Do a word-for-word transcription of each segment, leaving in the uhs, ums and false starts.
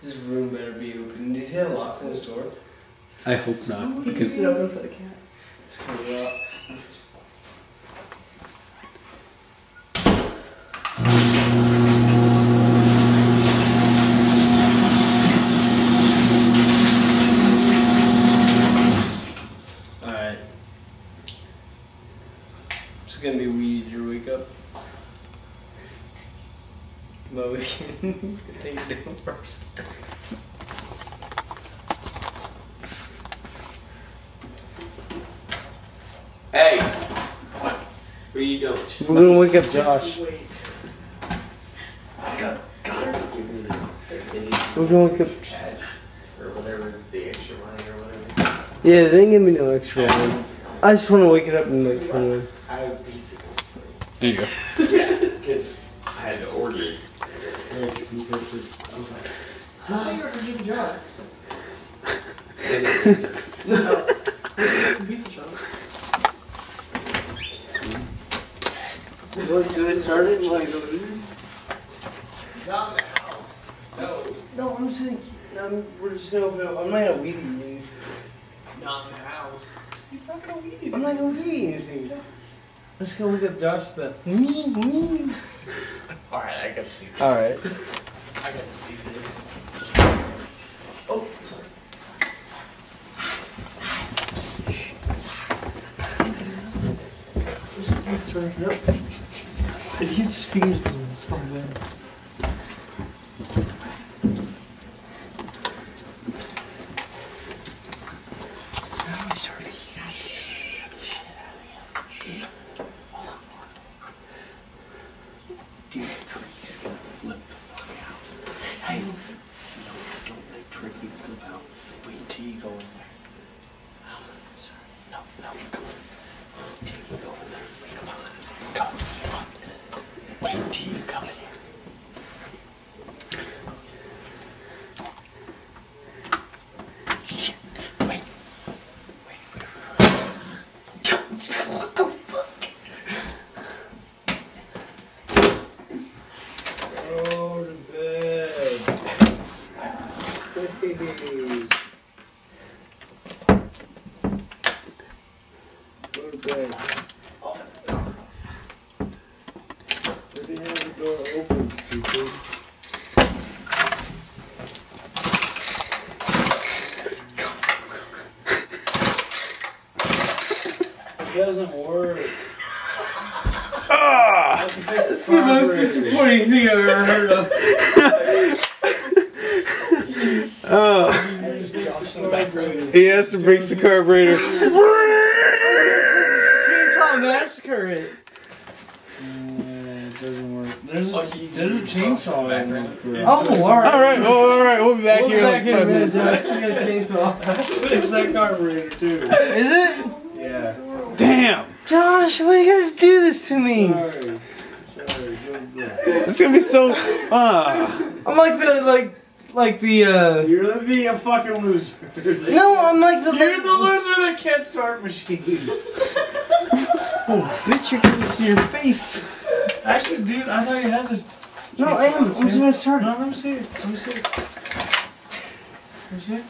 This room better be open. Did you see that lock on this door? I hope not. Because it open for the cat. This kind of rocks. Alright. It's gonna be weird your wake up. But we can take it down first. Hey! What? What are you doing? Just We're gonna wake up Josh. God, God. We're gonna wake up. Cash or whatever, the extra money or whatever. Yeah, they didn't give me no extra money. I just want to wake it up and like turn it. I have pizza. there you go. Yeah, because I had to order it. I was like, How you ordered Jimmy Jar? no. Pizza shop. What, do it start it? Like, Not in the house. No. no, I'm saying, um, we're just gonna open up. I'm not gonna weed anything. Not in the house. He's not gonna weed it. I'm not gonna weed anything. Let's go wake up Josh with the me, me. Alright, I gotta see this. Alright. I gotta see this. Oh, sorry. Sorry. Sorry. Nope. If you hit the speakers, then it's probably better. Dude, Tricky's gonna flip the fuck out. Hey, no, don't let Tricky flip out. Wait until you go in there. Oh, sorry. No, no, come on. Wait until you go in there. Come on. Come, come on. Wait until you come in here. Shit. Wait. Wait, wait, wait. What the fuck? Go to bed. Please. Go to bed. We didn't have the door open, stupid. It doesn't work. Ah! That's the most disappointing thing I've ever heard of. Oh, he has to break the carburetor. Chainsaw Massacre it. It doesn't work. There's a, there's a chainsaw in there. Oh, alright. Alright, well, alright, we'll be back We'll here be in back like in a five minute. minutes. Josh. You got a chainsaw. That's fix that carburetor too. Is it? Yeah. Damn! Josh, why you gotta do this to me? Sorry. Sorry. It's gonna be so. Ah. I'm like the, like, like the, uh. You're the a fucking loser. No, I'm like the. You're the loser that can't start machines. Oh, bitch, you're gonna see your face. Actually, dude, I thought you had the. No, I am. I'm just gonna start No, it. let me see it. Let me see it. Let me see it.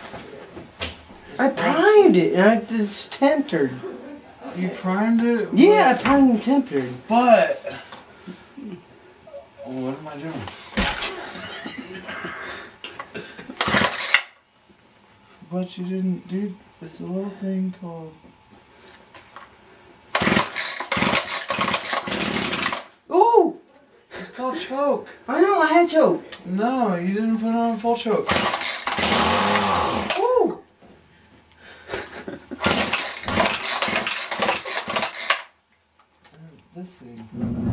I primed it and I just tempered. You primed it? Yeah, I primed and tempered. But. What am I doing? But you didn't, dude. It's a little thing called. Ooh! It's called choke. I know, I had choke. No, you didn't put it on full choke. Ooh! This thing.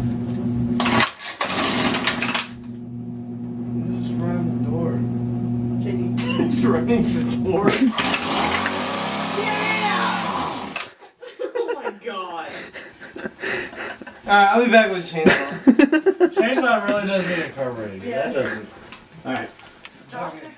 You just run the door. Just running the door. Oh my god. Alright, I'll be back with a chainsaw. Chainsaw really does need a carburetor. Yeah. That doesn't. Alright. Josh,